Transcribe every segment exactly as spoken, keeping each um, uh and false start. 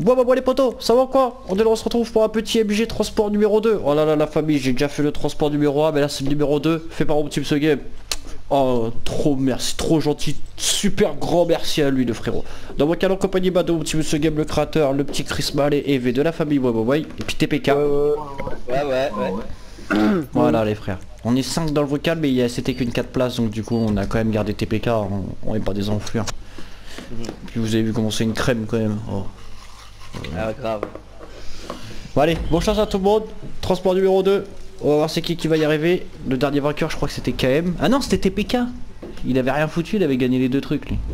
Bon bah bon les potos, ça va quoi? On est là, on se retrouve pour un petit M G transport numéro deux. Oh là là la famille, j'ai déjà fait le transport numéro un, mais là c'est le numéro deux, fait par mon petit ce game. Oh trop merci, trop gentil, super grand merci à lui le frérot. Dans mon canal en compagnie bah, de mon petit monsieur game, le créateur, le petit Chris Mallet et V de la famille ouais, ouais, ouais, et puis T P K. Ouais ouais ouais, ouais, ouais. Voilà les frères. On est cinq dans le vocal mais c'était qu'une quatre places donc du coup on a quand même gardé T P K, on, on est pas des enflures. Puis vous avez vu comment c'est une crème quand même. Oh. Ah grave. Bon allez, bonne chance à tout le monde. Transport numéro deux. On va voir c'est qui qui va y arriver. Le dernier vainqueur je crois que c'était K M. Ah non c'était T P K. Il avait rien foutu, il avait gagné les deux trucs lui.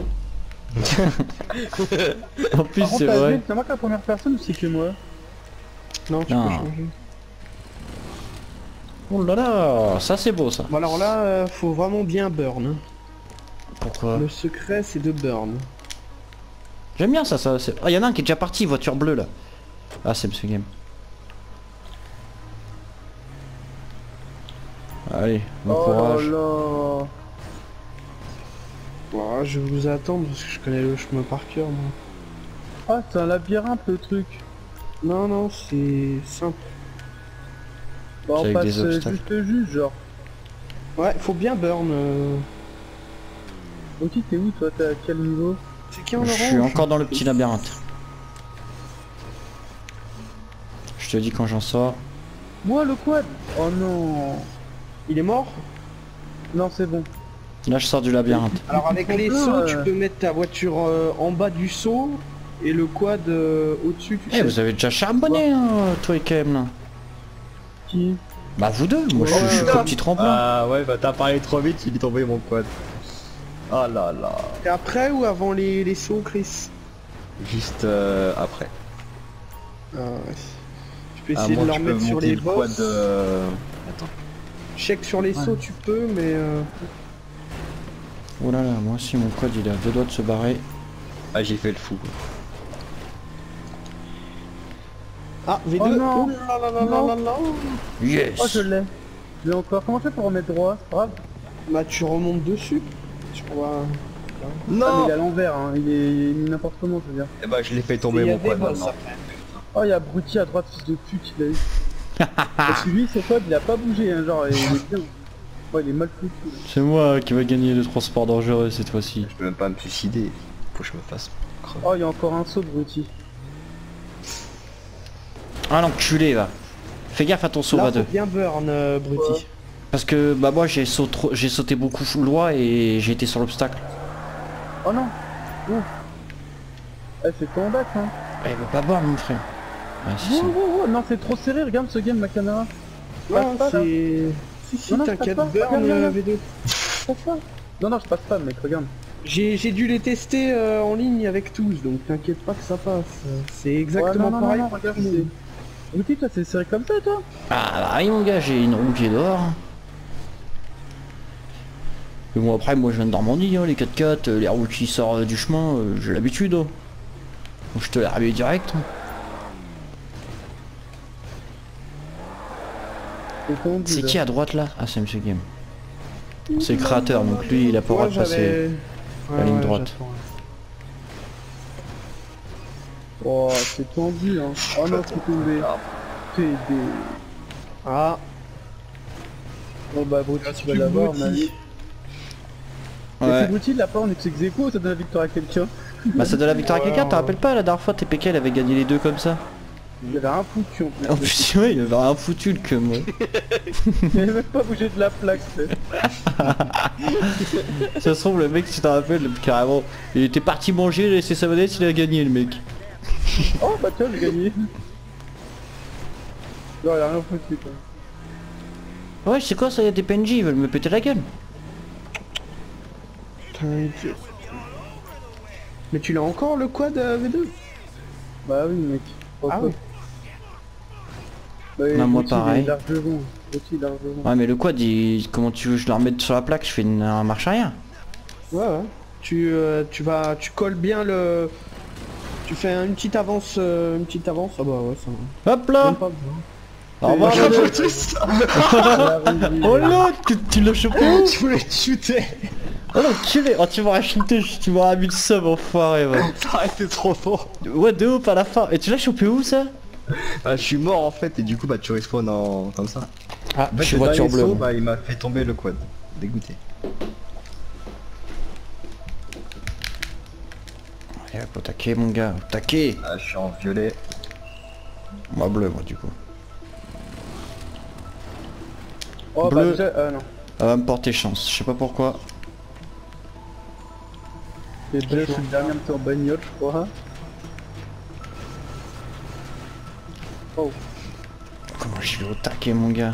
En plus c'est vrai. C'est moi qui la première personne ou c'est que moi? Non, tu non. peux changer. Oh là là, ça c'est beau ça. Bon alors là, euh, faut vraiment bien burn. Pourquoi? Le secret c'est de burn. J'aime bien ça, ça. Ah y'en a un qui est déjà parti, voiture bleue là. Ah c'est monsieur game. Allez, bon oh courage. Là là. Oh, je vais vous attendre parce que je connais le chemin par cœur moi. Ah c'est un labyrinthe le truc. Non non c'est simple. Bon, on passe juste juste genre. Ouais faut bien burn. Euh... Ok t'es où toi, t'es à quel niveau? C'est qui en orange? Je suis encore dans le petit labyrinthe. Je te dis quand j'en sors. Moi le quad. Oh non. Il est mort? Non c'est bon. Là je sors du labyrinthe. Alors avec les sauts euh... tu peux mettre ta voiture euh, en bas du saut et le quad euh, au-dessus. Eh hey, vous avez déjà charbonné hein, toi et K M là. Qui? Bah vous deux, moi ouais, je, je suis ouais. comme petit tremplin. Ah ouais bah t'as parlé trop vite, il est tombé mon quad. Oh là là. Et après ou avant les, les sauts Chris? Juste euh, après. Ah ouais. Tu peux essayer ah, moi, de leur mettre sur les boss. Quad, euh... Attends. Check sur les ouais. sauts tu peux mais... Euh... Oh là là, moi aussi mon quad il a deux doigts de se barrer. Ah j'ai fait le fou. Ah V deux. Oh non, oh là là là là là là. Yes. Oh je l'ai. Je l'ai encore. Comment je fais pour remettre droit? C'est grave. Bah tu remontes dessus. Tu vois. Non ah, mais il est à l'envers, hein. il est n'importe comment je veux dire. Eh bah je l'ai fait tomber mon quad maintenant. Oh il y a Brutti à droite, fils de pute, il a eu. Parce que lui, ce quad il a pas bougé, hein, genre il est bien. Ouais, il est mal foutu. C'est moi qui va gagner le transport dangereux cette fois-ci. Je peux même pas me suicider. Faut que je me fasse crever. Oh, il y a encore un saut de Brutti. Ah l'enculé va. Fais gaffe à ton saut à deux. Bien burn euh, Brutti. Ouais. Parce que bah moi j'ai sauté, j'ai sauté beaucoup loin et j'ai été sur l'obstacle. Oh non. Ouh. Eh, c'est ton bac hein. Eh veut pas boire mon frère. Ouais, oh, oh, oh, non c'est trop serré, regarde ce game ma caméra. Non c'est... Si si t'inquiète, burn euh, V deux. Non non je passe pas mec, regarde. J'ai dû les tester euh, en ligne avec tous, donc t'inquiète pas que ça passe. C'est exactement ouais, non, pareil. Non, non, regarde, oui, toi c'est serré comme ça toi. Ah bah oui mon gars, j'ai une roue qui est dehors. Mais bon après moi je viens de Normandie, hein, les quatre quatre, les roues qui sortent du chemin, euh, j'ai l'habitude. Hein. Donc je te l'ai réveillé direct. Hein. C'est qui à droite là? Ah c'est monsieur Game. C'est le créateur donc lui il a pas le droit de passer la ligne droite. Oh c'est tendu hein. Oh non c'est tombé. T D. Ah. Bon bah Brutti tu vas l'avoir ma vie. Ouais. C'est Brutti de la part on est ex aequo, ça donne la victoire à quelqu'un. Bah ça donne la victoire à quelqu'un, t'te rappelles pas la dernière fois T P K il avait gagné les deux comme ça? Il avait rien foutu en plus. En plus ouais il avait rien foutu le que moi. Il avait même pas bougé de la plaque. Ça se trouve le mec si t'en rappelles carrément. Il était parti manger, il a laissé sa manette, il a gagné le mec. Oh bah tiens j'ai gagné. Non il a rien foutu quoi. Ouais je sais quoi ça, y a des P N J, ils veulent me péter la gueule. Putain. Mais tu l'as encore le quad euh, V deux? Bah oui mec. Oh, ah oui. Bah, non moi pareil. Largement. Ouais mais le quad il... comment tu veux je le remette sur la plaque, je fais une, une marche arrière. Ouais ouais. Tu, euh, tu vas tu colles bien le. Tu fais une petite avance euh, une petite avance. Ah bah ouais ça va. Hop là. Au revoir. Oh l'autre tu l'as chopé. Tu voulais te shooter. Oh l'enculé. Oh tu m'auras shooté, tu m'auras mis le sub enfoiré va. Ça aurait été trop fort. Ouais de ouf à la fin. Et tu l'as chopé où ça? Bah, je suis mort en fait et du coup bah tu respawn en... comme ça. Ah En fait, je suis le voiture dernier bleue. saut, moi. bah il m'a fait tomber le quad. Dégoûté. Allez hop, au taquet mon gars, au taquet. Ah je suis en violet. Moi bleu moi du coup. Oh Bleu. bah déjà, ah non. Elle va me porter chance, je sais pas pourquoi. Et déjà, je suis le dernier à me faire en bagnole, je crois. Oh. Comment je vais au taquet mon gars?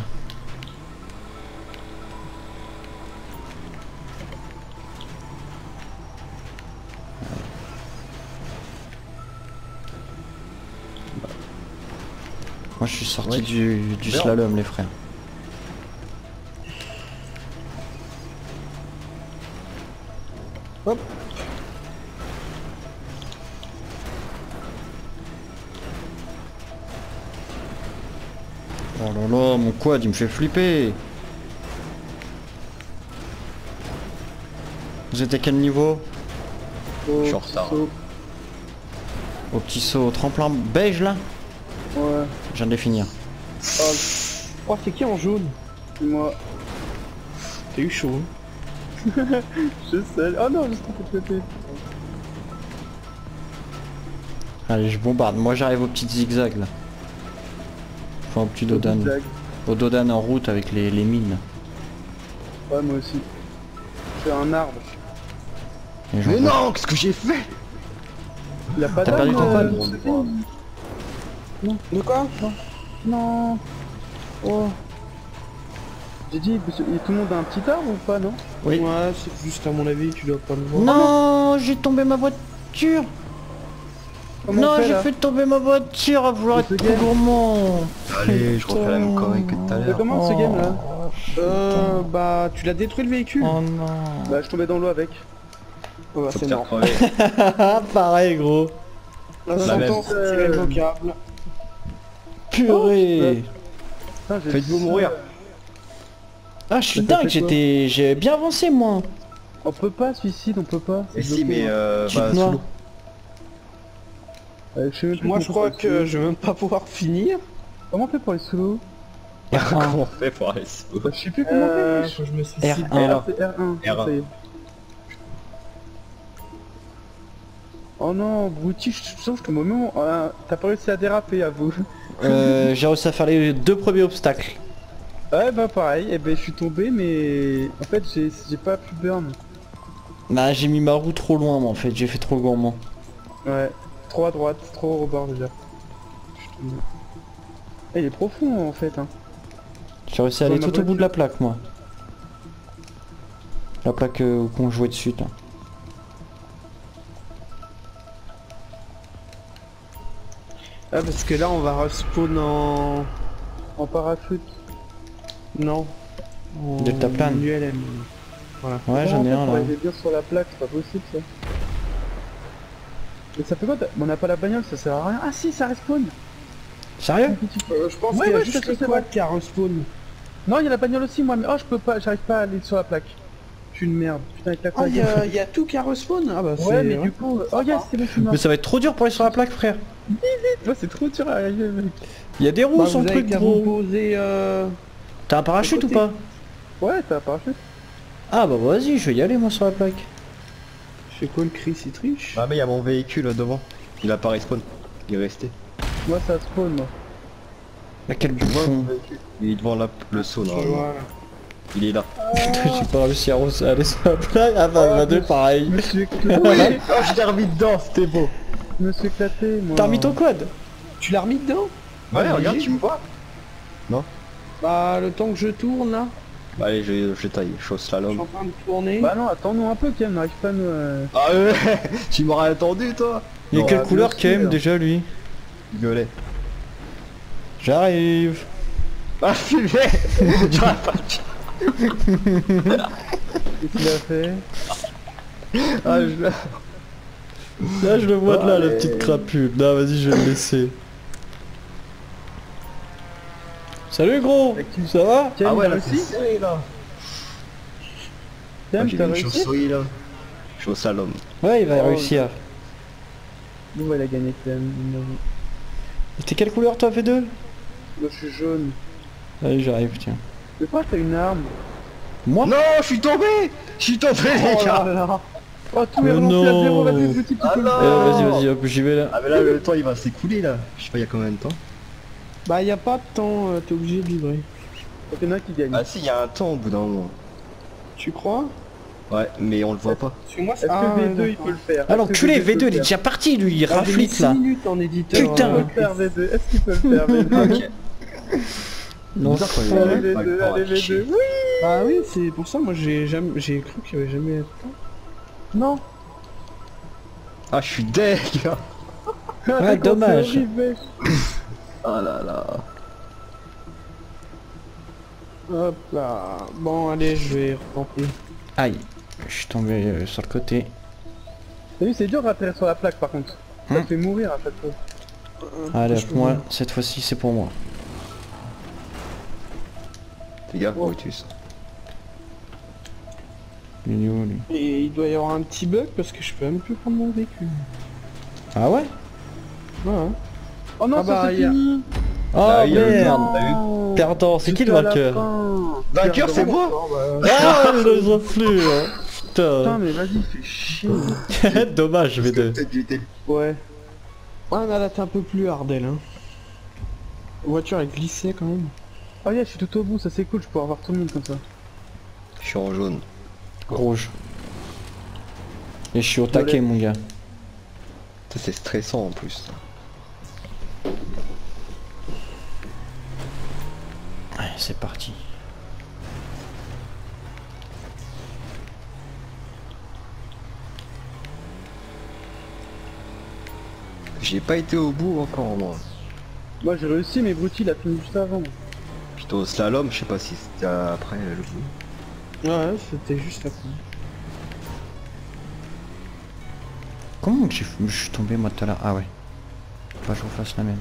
Moi je suis sorti Ouais. du, du Merde. slalom les frères. Hop. Oh là là, mon quad il me fait flipper. Vous êtes à quel niveau? Oh, Je suis en retard. saut. Au petit saut au tremplin beige là? Ouais. Je viens de les finir. Oh, oh c'est qui en jaune? C'est moi. T'as eu chaud. Hein. Je sais. Oh non, je suis trompé de côté. Allez je bombarde, moi j'arrive au petit zigzag là. Enfin au petit dodan. Zigzag. Au dodan en route avec les, les mines. Ouais, moi aussi. Je fais un arbre. Et j'en Mais vois- non, qu'est-ce que j'ai fait? Il a pas T'as d'arbre, perdu ton euh, quad? ce film. Non. De quoi? Non. Oh. J'ai dit, parce que- et tout le monde a un petit arbre ou pas, non? Oui. Ouais, c'est juste à mon avis, tu dois pas le voir. Non, j'ai tombé ma voiture. Comment Non, on fait, j'ai là? fait tomber ma voiture à vouloir Mais être ce trop game- gourmand. Allez, je refais la même connerie que tout à Mais l'heure. comment ce game là? Euh, bah, tu l'as détruit le véhicule. Oh non. Bah, je tombais dans l'eau avec. Oh, bah, Faut c'est te faire mort. crever. Pareil gros. La La même. sentence est Euh, irrévocable. Purée. Putain, j'ai- Faites-vous mourir. Ah, je suis Mais t'as dingue, fait quoi? j'étais... J'ai bien avancé moi. On peut pas, suicide, on peut pas. Et C'est si, bloqué, mais hein. euh, Petite bah, sous noix. l'eau. Euh, je sais même plus Moi, comment je crois on fait que sous je vais même pas pouvoir finir. l'eau. Comment on fait pour aller sous l'eau? R un. Comment on fait pour aller sous l'eau? Bah, je sais plus comment Euh, on fait. faut que je me suis R un. R un, c'est R un. R un. ça y est. Oh non, Brouti, je sens que je tombe au moment. Ah, t'as pas réussi à déraper, à vous. Euh, j'ai réussi à faire les deux premiers obstacles. Ouais, bah pareil, et ben je suis tombé, mais en fait j'ai j'ai pas pu burn. Bah j'ai mis ma roue trop loin moi en fait, j'ai fait trop gourmand. Ouais, trop à droite, trop au bord déjà. Je suis tombé. Eh, il est profond en fait, hein. J'ai réussi à aller Comme ma tout au bout de voiture. la plaque moi. La plaque euh, qu'on jouait dessus là. Ah, parce que là, on va respawn en... En parachute. Non. En Deltaplane. U L M. Voilà. Ouais j'en ai un On là. est bien sur la plaque, c'est pas possible ça. Mais ça fait quoi? t'as- On n'a pas la bagnole, ça sert à rien. Ah si, ça respawn. Sérieux? Euh, je pense Ouais, qu'il y a ouais, juste c'est- le c'est quad bon. qui a respawn. Non, il y a la bagnole aussi, moi, mais oh, je peux pas, j'arrive pas à aller sur la plaque. Je suis une merde. Putain, avec la Ah, il y, plaque. a- il y a tout qui a respawn. Ah bah c'est... Ouais, mais du coup, oh yes, c'est bon, je suis mort. Mais ça va être trop dur pour aller sur la plaque frère. Ouais, c'est trop dur à arriver, mec. Il y a des roues Bah, sur vous le avez truc qu'à vous gros. poser... Euh... T'as un parachute ou côté. pas? Ouais, t'as un parachute. Ah bah vas-y, je vais y aller moi sur la plaque. Je fais quoi le Chris, il triche? Ah mais il y a mon véhicule devant. Il a pas respawn. Il est resté. Moi, ça spawn, moi. Ah quel Tu vois mon bouffon. véhicule? Il est devant la- le saut normalement. Voilà. Il est là. J'ai pas réussi à re- à aller sur la plaque. Ah bah bah deux pareil. Je me suis éclaté. Oh, je l'ai remis dedans, c'était beau. Je me suis éclaté, moi. T'as remis ton quad? Tu l'as remis dedans? Ouais, Ah, regarde, j'ai- tu me vois. Bah, le temps que je tourne, là, Bah, allez, je, je taille. Je suis au je suis slalom. en train de tourner. Bah non, attends-nous un peu, Ken, on n'arrive pas à nous... euh, Ah ouais, tu m'aurais attendu toi. Il est Non, quelle ah, couleur bien K M sûr. déjà lui? Violet. J'arrive. Ah, fumé. J'aurais pas dit. Qu'est-ce qu'il a fait? Ah, je... Là je le vois de là la Ouais. petite crapule. Non vas-y je vais le laisser. Salut gros. Ça va? Ken, Ah ouais, il a là, c'est réussi? serré là. Thème, J'ai t'as vu une réussi? chauve-souris là. Je suis au slalom. Ouais, il va Oh, réussir. Bon, bah, il a gagné Thème. T'es quelle couleur toi V deux? Moi, je suis jaune. Allez, j'arrive, tiens. Mais pourquoi t'as une arme? Moi? Non, je suis tombé. Je suis tombé les Oh gars. là là. Oh, tout est Mais relancé à non. zéro, vas-y, petit, tu Ah peux le non. Eh, faire. vas-y, vas-y, hop, j'y vais là. Ah mais là le temps il va s'écouler là. Je sais pas il y a combien de temps. Bah y a pas de temps, euh, t'es obligé de livrer. Donc, il y en a un qui gagne. Ah si il y a un temps au bout d'un moment. Tu crois? Ouais mais on le voit pas. Parce que moi Est-ce Ah, que ouais, V deux il d'accord. peut le faire? Alors, Est-ce que tu l'es, V deux V deux, peut il est le déjà parti, lui, il Ah, j'ai mis raflite six là. minutes en éditeur. Putain. faire? Est-ce qu'il peut le faire V deux? Est-ce qu'il peut le faire V deux? Ok. Non, Bizarre, quoi, il y a- Allez V pas le deux, temps à allez V afficher. deux, oui. Ah oui, c'est pour ça, moi j'ai jamais, j'ai cru qu'il y avait jamais de temps. Non. Ah je suis deg gars. Ouais, dommage. C'est horrible, mec. Ah là là. Hop là. Bon, allez, je vais retenter. Aïe, je suis tombé euh, sur le côté. T'as vu, c'est dur d'atterrir sur la plaque par contre. Ça Hum. te fait mourir à chaque fois. Allez, Je hop, peux moi, voir. cette fois-ci, c'est pour moi. Fais gaffe Oh. Brutus. Il est où, lui? Et il doit y avoir un petit bug parce que je peux même plus prendre mon véhicule. Ah ouais? Ouais. Oh non, Ah bah, ça c'est y a- fini. Oh Ah, il y a eu le merde! temps, t'as vu Non. Perdant, c'est qui le Jusqu'à la vainqueur? fin. Vainqueur c'est Perdant. moi. Ah, ils ont plus, hein. Putain, Putain. mais vas-y, fais chier. Dommage, V deux. Peut-être j'étais- Ouais. Ouais, on a là, t'es un peu plus hardel, hein. La voiture elle glissait quand même. Oh yeah, je suis tout au bout, ça c'est cool, je peux avoir tout le monde comme ça. Je suis en jaune. Rouge. Et je suis au taquet, mon gars. Ça c'est stressant en plus. Allez, c'est parti. J'ai pas été au bout encore moi. Moi j'ai réussi, mais Brutti il a fini juste avant. Plutôt au slalom, je sais pas si c'était après le bout. Ouais, c'était juste après. Comment que j'ai- je suis tombé moi tout à l'heure? Ah ouais. Faut pas que je refasse la même.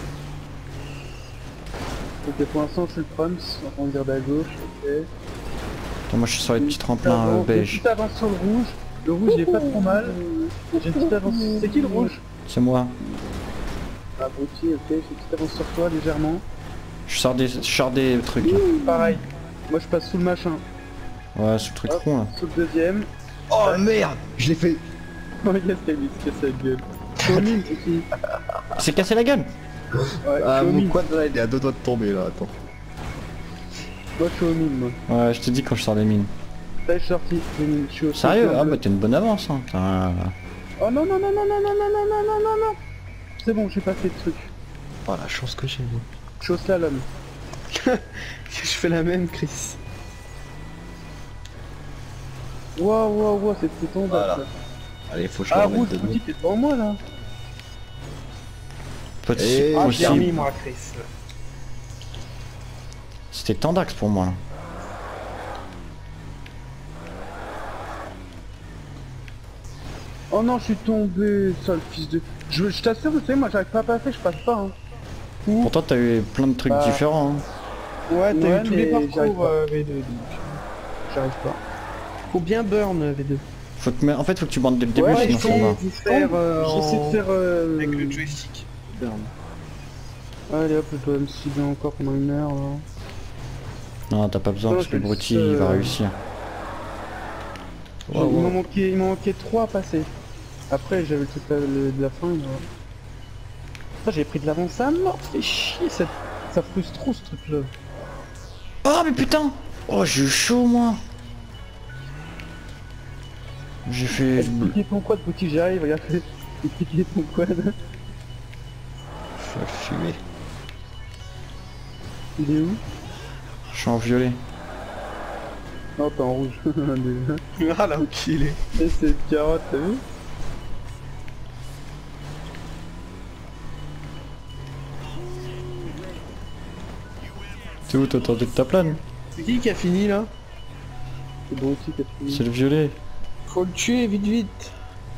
Ok, pour l'instant je suis le Prums, on va dire à gauche, ok. Attends, moi je suis sur les petits tremplins euh, Avance, J'ai une beige. petite avance sur le rouge. Le rouge il est pas trop mal. J'ai une petite avance. C'est qui le rouge? C'est moi. Ah Brutti, ok, j'ai une petite avance sur toi légèrement. Je sors des, je sors des trucs là. Pareil. Moi je passe sous le machin. Ouais, sous le truc Hop. rond là. Sous le deuxième. Oh merde. Je l'ai fait. Oh yes, t'as mis se casser la gueule. Je suis au mine, Brutti. Il s'est cassé la gueule. Ouais, Ah je suis au mon mine. quad là il est à deux doigts de tomber là, attends. Moi je suis au mine, moi. Ouais, je te dis quand je sors des mines. Là je suis sorti. Je suis- je suis au Sérieux? cinquième Ah bleu. bah t'as une bonne avance hein. Putain. Oh non non non non non non non non non non non non. C'est bon, j'ai pas fait de truc. Oh la chance que j'ai moi. Je suis au slalom. Je fais la même, Chris. Waouh waouh waouh, c'est c'est ton Voilà. bac, là. Allez faut que je Ah le rouge, remette dedans. Brutti, t'es devant moi là. Pas de- Eh, Ah, moi je l'ai possible. remis, moi, Chris. C'était Tandax pour moi là. Oh non, je suis tombé, sale fils de... Je, je t'assure, tu sais, moi j'arrive pas à passer, je passe pas. Hein. Pourtant t'as eu plein de trucs Bah. différents. Hein. Ouais, t'as Ouais, eu tous les mais j'arrive parcours pas. euh, V deux, donc. J'arrive pas. Faut bien burn euh, V deux. Faut que, mais en fait faut que tu bandes dès le début Ouais, sinon il ça faut- va. Vous faire euh, J'essaie de en- faire... Euh... avec le joystick. Burn. Allez hop, je dois me cibler encore pendant une heure là. Non t'as pas besoin Non, parce que je le fais Brutti le il va seul. réussir. Il m'en manquait, il m'en manquait trois à passer. Après j'avais le truc de la, le- de la fin. Là. Ça j'ai pris de l'avance à mort, fait chier, ça, ça frustre trop ce truc là. Oh mais putain! Oh j'ai eu chaud moi! J'ai fait... Expliquer ton quad, petit j'arrive, regarde. Expliquer ton quad. Faut le fumer. Il est où? Je suis en violet. Non, t'es en rouge. Déjà. Ah là, il est. Et c'est une carotte, t'as vu? T'es où? T'as tenté de ta plane? C'est qui qui a fini là? C'est Brutti qui a fini. C'est le violet. Faut le tuer vite vite.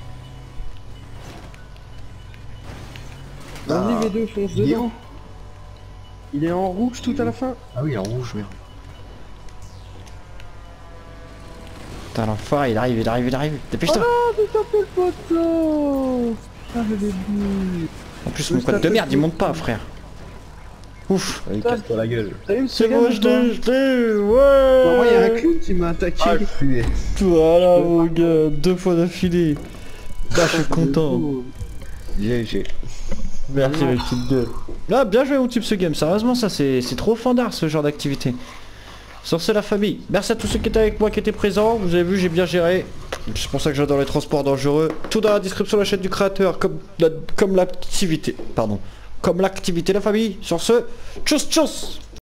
Vas-y Ah. V deux, fonce Il est dedans. Il est en rouge tout à la fin. Ah oui en rouge merde. Putain l'enfoiré, il arrive, il arrive, il arrive. Dépêche-toi. Oh non, j'ai tapé le poteau. Putain, je l'ai vu. En plus mon code de merde, il monte pas frère. Ouf. Allez, casse-toi la gueule. T'as une C'est seconde, bon, je l'ai, je l'ai, ouais. Bon, moi, il y a un clown qui m'a attaqué. Ah, le fuet. Voilà mon gars, deux fois d'affilée. Là je suis content. G G. Merci le petit gueule. Là bien joué mon type ce game, sérieusement ça c'est trop fandard ce genre d'activité. Sur ce la famille, merci à tous ceux qui étaient avec moi, qui étaient présents, vous avez vu j'ai bien géré. C'est pour ça que j'adore les transports dangereux. Tout dans la description de la chaîne du créateur, comme la, comme l'activité, pardon. Comme l'activité la famille. Sur ce, tchuss tchuss.